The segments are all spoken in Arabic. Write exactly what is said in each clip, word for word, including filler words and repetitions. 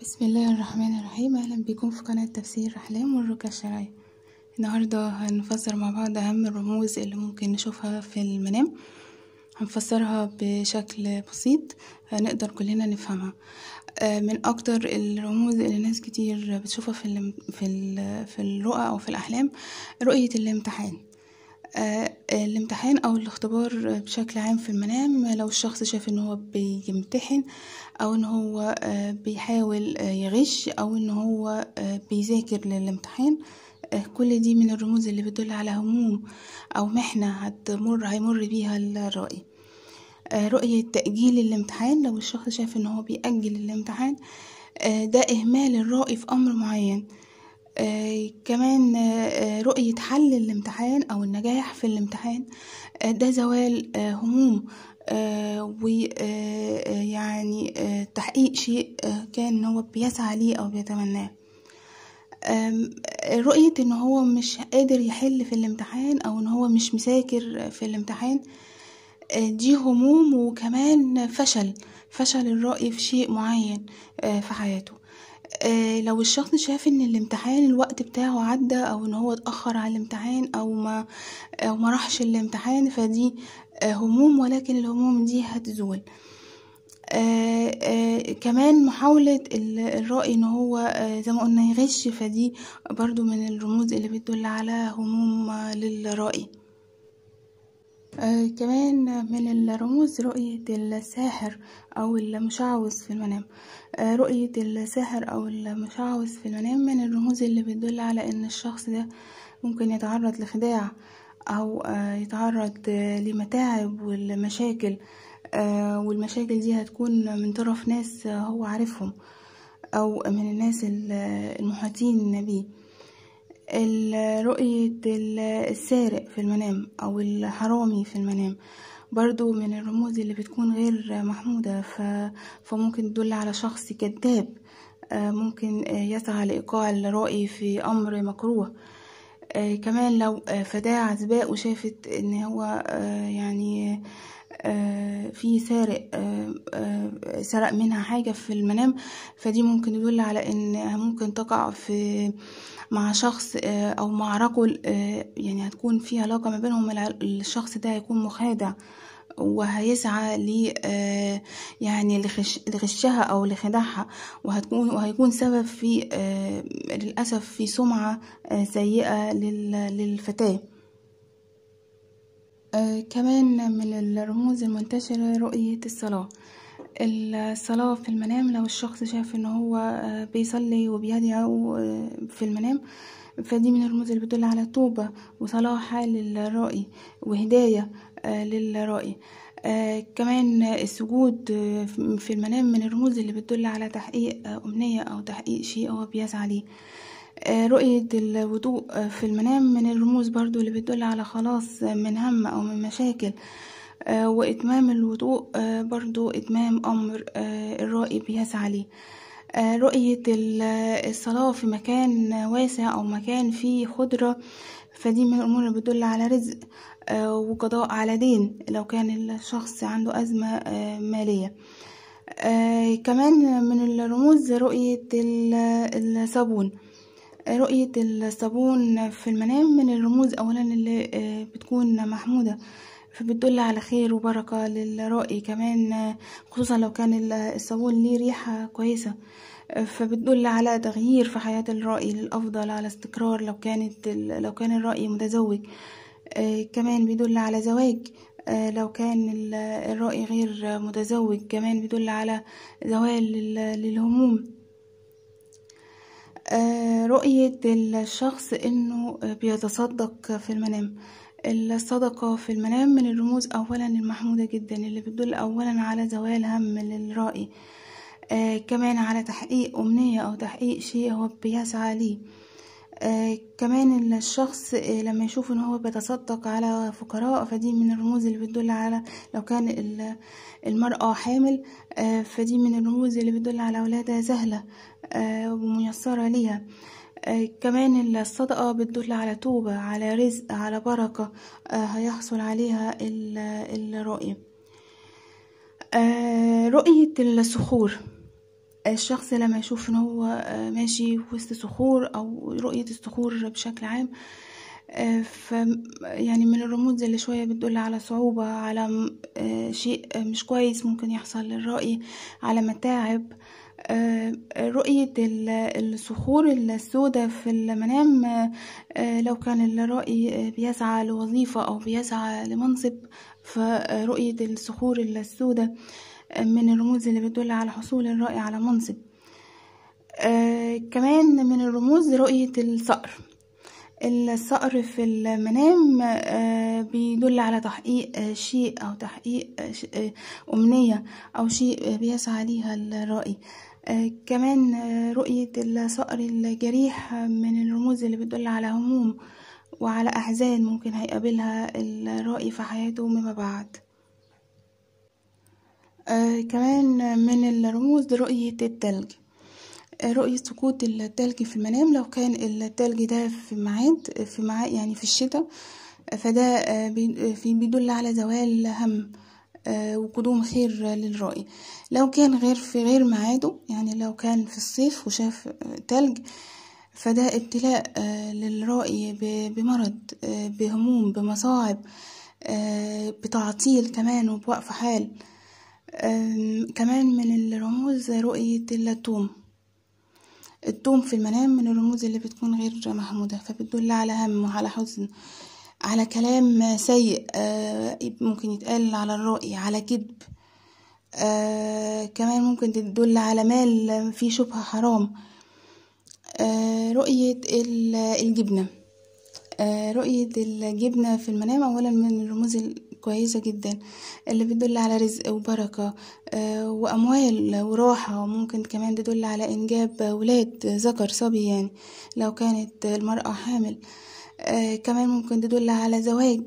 بسم الله الرحمن الرحيم. اهلا بكم في قناة تفسير احلام والرقية الشرعية. النهاردة هنفسر مع بعض اهم الرموز اللي ممكن نشوفها في المنام. هنفسرها بشكل بسيط هنقدر كلنا نفهمها. من اكتر الرموز اللي ناس كتير بتشوفها في ال في ال في الرؤى او في الاحلام رؤية الامتحان. آه الامتحان او الاختبار بشكل عام في المنام، لو الشخص شاف ان هو بيمتحن او ان هو آه بيحاول آه يغش او ان هو آه بيذاكر للامتحان، آه كل دي من الرموز اللي بتدل على هموم او محنة هتمر هيمر بيها الرائي. آه رؤية تأجيل الامتحان، لو الشخص شاف ان هو بيأجل الامتحان آه ده اهمال الرائي في امر معين. آه كمان آه رؤية حل الامتحان أو النجاح في الامتحان، آه ده زوال آه هموم آه ويعني آه تحقيق شيء آه كان هو بيسعى ليه أو بيتمناه. آه رؤية إن هو مش قادر يحل في الامتحان أو إن هو مش مذاكر في الامتحان، آه دي هموم وكمان فشل فشل الرأي في شيء معين آه في حياته. آه لو الشخص شاف ان الامتحان الوقت بتاعه عدى او ان هو اتأخر على الامتحان او ما او ما راحش الامتحان، فدي آه هموم، ولكن الهموم دي هتزول. آه آه كمان محاولة الرائي ان هو آه زي ما قلنا يغش، فدي برضو من الرموز اللي بتدل على هموم آه للرائي. آه كمان من الرموز رؤية الساحر أو المشعوذ في المنام. آه رؤية الساحر أو المشعوذ في المنام من الرموز اللي بتدل على إن الشخص ده ممكن يتعرض لخداع أو آه يتعرض آه لمتاعب والمشاكل، آه والمشاكل دي هتكون من طرف ناس آه هو عارفهم أو من الناس المحيطين بيه. رؤية السارق في المنام أو الحرامي في المنام برضو من الرموز اللي بتكون غير محمودة، فممكن تدل على شخص كذاب ممكن يسعى لإيقاع الرائي في أمر مكروه. كمان لو فتاة عزباء وشافت إن هو يعني في سارق سرق منها حاجة في المنام، فدي ممكن تدل على إن ممكن تقع في مع شخص او مع رجل، يعني هتكون في علاقة ما بينهم. الشخص ده هيكون مخادع وهيسعى ل يعني لغشها او لخداعها، وهتكون وهيكون سبب في للاسف في سمعة سيئة للفتاة. كمان من الرموز المنتشرة رؤية الصلاة. الصلاة في المنام، لو الشخص شاف ان هو بيصلي وبيدعو في المنام، فدي من الرموز اللي بتدل على توبة وصلاح للرائي وهداية للرائي. كمان السجود في المنام من الرموز اللي بتدل على تحقيق أمنية أو تحقيق شيء هو بيسعى ليه. رؤية الوضوء في المنام من الرموز برضو اللي بتدل على خلاص من هم أو من مشاكل، آه وإتمام الوضوء آه برضو إتمام أمر آه الرائي بيسعى ليه. آه رؤية الصلاة في مكان واسع أو مكان فيه خضرة، فدي من الأمور اللي بتدل على رزق آه وقضاء على دين لو كان الشخص عنده أزمة آه مالية. آه كمان من الرموز رؤية الصابون. رؤية الصابون في المنام من الرموز أولا اللي بتكون محمودة، فبتدل على خير وبركة للرائي. كمان خصوصا لو كان الصابون ليه ريحة كويسة، فبتدل على تغيير في حياة الرائي للأفضل، على استقرار لو كانت لو كان الرائي متزوج. كمان بيدل على زواج لو كان الرائي غير متزوج. كمان بيدل على زوال للهموم. رؤية الشخص انه بيتصدق في المنام. الصدقة في المنام من الرموز اولا المحمودة جدا اللي بتدل اولا على زوال هم للرائي، آه كمان على تحقيق امنية او تحقيق شيء هو بيسعى ليه. آه كمان الشخص آه لما يشوف ان هو بيتصدق على فقراء، فدي من الرموز اللي بتدل على لو كان المرأة حامل، آه فدي من الرموز اللي بتدل على ولادة سهلة آه وميسرة ليها. آه كمان الصدقة بتدل على توبة، على رزق، على بركة آه هيحصل عليها الرائي. آه رؤية الصخور. الشخص لما يشوف ان هو ماشي وسط صخور او رؤية الصخور بشكل عام، ف يعني من الرموز اللي شوية بتدل على صعوبة، على شيء مش كويس ممكن يحصل للرأي، على متاعب. رؤية الصخور السوداء في المنام لو كان الرأي بيسعى لوظيفة أو بيسعى لمنصب، فرؤية الصخور السوداء من الرموز اللي بتدل على حصول الرأي على منصب. كمان من الرموز رؤية الصقر. الصقر في المنام بيدل على تحقيق شيء أو تحقيق أمنية أو شيء بيسعى ليها الرائي. كمان رؤية الصقر الجريح من الرموز اللي بتدل على هموم وعلى أحزان ممكن هيقابلها الرائي في حياته مما بعد. كمان من الرموز رؤية التلج. رؤية سقوط التلج في المنام، لو كان التلج ده في ميعاد في ميعاد يعني في الشتاء، فده بيدل على زوال هم وقدوم خير للرائي. لو كان غير في غير ميعاده، يعني لو كان في الصيف وشاف تلج، فده ابتلاء للرائي بمرض، بهموم، بمصاعب، بتعطيل كمان وبوقف حال. كمان من الرموز رؤية التوم. التوم في المنام من الرموز اللي بتكون غير محمودة، فبتدل على هم وعلى حزن، على كلام سيء ممكن يتقال على الرائي، على كذب. كمان ممكن تدل على مال فيه شبهة حرام. رؤية الجبنة. رؤية الجبنة في المنام أولا من الرموز كويسة جدا اللي بتدل على رزق وبركة وأموال وراحة، وممكن كمان تدل على إنجاب ولاد ذكر صبي، يعني لو كانت المرأة حامل. كمان ممكن تدل على زواج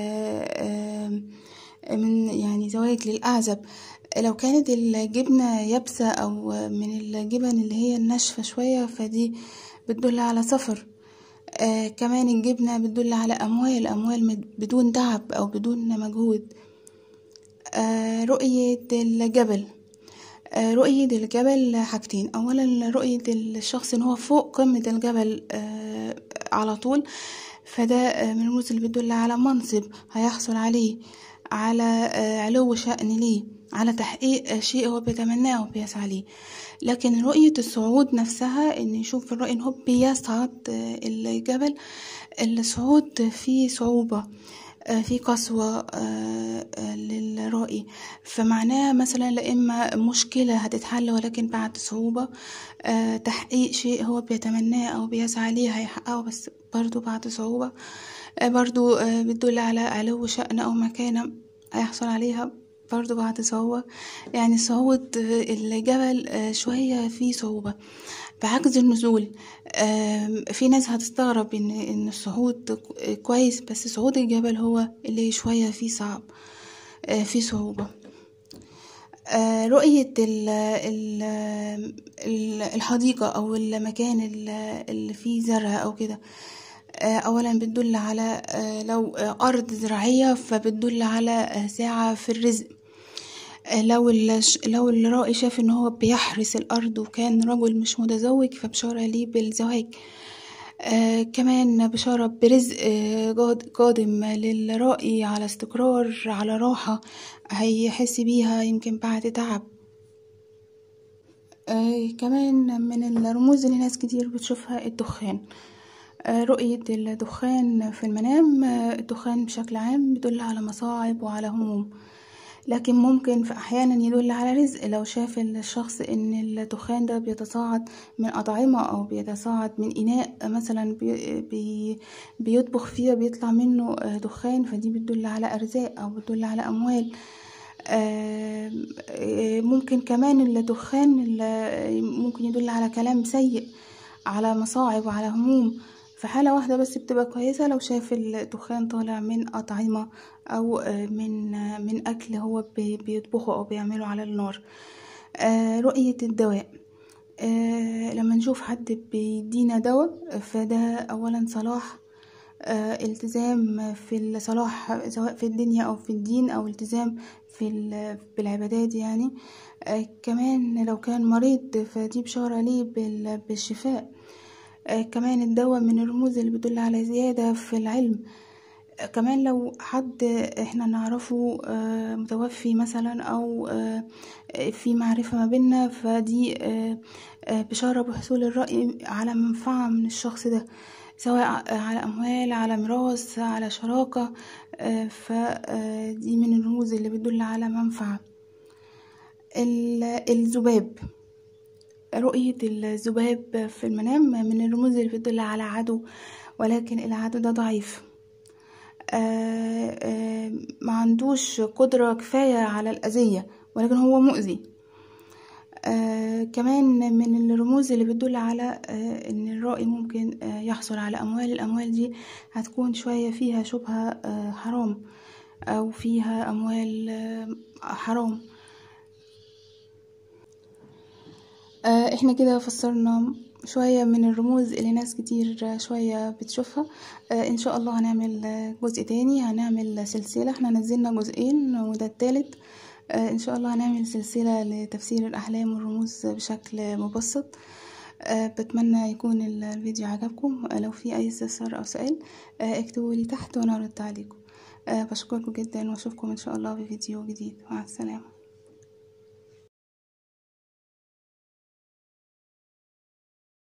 من يعني زواج للأعزب، لو كانت الجبنة يابسة أو من الجبن اللي هي الناشفة شوية، فدي بتدل على سفر. آه كمان الجبنة بتدل على أموال أموال بدون تعب أو بدون مجهود. آه رؤية الجبل. آه رؤية الجبل حاجتين، أولا رؤية الشخص إن هو فوق قمة الجبل آه على طول، فده آه من الرموز اللي بتدل على منصب هيحصل عليه، على آه علو شأن ليه، على تحقيق شيء هو بيتمناه وبيسعى ليه. لكن رؤية الصعود نفسها، ان يشوف الرأي ان هو بيصعد الجبل، الصعود فيه صعوبة، في قسوة للرأي، فمعناه مثلا لإما مشكلة هتتحل ولكن بعد صعوبة، تحقيق شيء هو بيتمناه أو بيسعى ليه هيحققه بس برضو بعد صعوبة، برضو بتدل على علو شأن أو مكانة هيحصل عليها برضو بعد صعوبة. يعني صعود الجبل شوية فيه صعوبة، بعكس النزول. في ناس هتستغرب ان ان الصعود كويس، بس صعود الجبل هو اللي شوية فيه صعب، فيه صعوبة. رؤية الحديقة او المكان اللي فيه زرع او كده، اولا بتدل على لو ارض زراعية فبتدل على ساعة في الرزق. لو لو الرائي شاف ان هو بيحرس الارض وكان رجل مش متزوج، فبشارة ليه بالزواج. آه كمان بشارة برزق قادم للرائي، على استقرار، على راحة هيحس بيها يمكن بعد تعب. آه كمان من الرموز اللي ناس كتير بتشوفها الدخان. آه رؤية الدخان في المنام، آه الدخان بشكل عام بيدل على مصاعب وعلى هموم، لكن ممكن في أحيانا يدل على رزق، لو شاف الشخص ان الدخان ده بيتصاعد من أطعمة أو بيتصاعد من إناء مثلا بي بي بيطبخ فيه بيطلع منه دخان، فدي بتدل على أرزاق أو بتدل على أموال. ممكن كمان الدخان ممكن يدل على كلام سيء، على مصاعب وعلى هموم. في حالة واحدة بس بتبقى كويسة، لو شاف الدخان طالع من أطعمة أو من من أكل هو بيطبخه أو بيعمله على النار. رؤية الدواء. لما نشوف حد بيدينا دواء، فده أولا صلاح آه التزام في الصلاح سواء في الدنيا او في الدين، او التزام في بالعبادات يعني. آه كمان لو كان مريض فدي بشارة ليه بالشفاء. آه كمان الدواء من الرموز اللي بتدل على زيادة في العلم. آه كمان لو حد احنا نعرفه آه متوفي مثلا، او آه في معرفة ما بيننا، فدي آه آه بشارة بحصول الرأي على منفعة من الشخص ده، سواء على أموال، على ميراث، على شراكة. آه فدي من الرموز اللي بتدل على منفعة. الذباب، رؤية الذباب في المنام من الرموز اللي بتدل على عدو، ولكن العدو ده ضعيف، آآ آآ ما عندوش قدرة كفاية على الأذية، ولكن هو مؤذي. آه كمان من الرموز اللي بتدل على آه ان الرائي ممكن آه يحصل على اموال. الاموال دي هتكون شوية فيها شبهة آه حرام، او فيها اموال آه حرام. آه احنا كده فسرنا شوية من الرموز اللي ناس كتير شوية بتشوفها. آه ان شاء الله هنعمل جزء تاني، هنعمل سلسلة. احنا نزلنا جزئين وده التالت. آه ان شاء الله هنعمل سلسلة لتفسير الاحلام والرموز بشكل مبسط. أه بتمنى يكون الفيديو عجبكم. أه لو في اي استفسار او سؤال أه اكتبوا لي تحت وانا ارد عليكم. أه بشكركم جدا، واشوفكم ان شاء الله في فيديو جديد. مع السلامة.